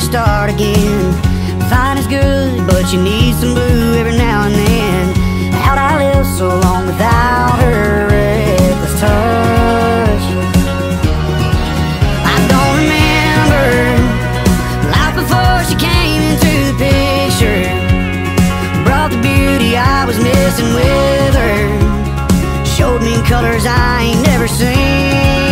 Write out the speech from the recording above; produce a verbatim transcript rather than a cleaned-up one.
start again. Fine is good, but you need some blue every now and then. How'd I live so long without her reckless touch? I don't remember life before she came into the picture. Brought the beauty I was missing with her. Showed me colors I ain't never seen.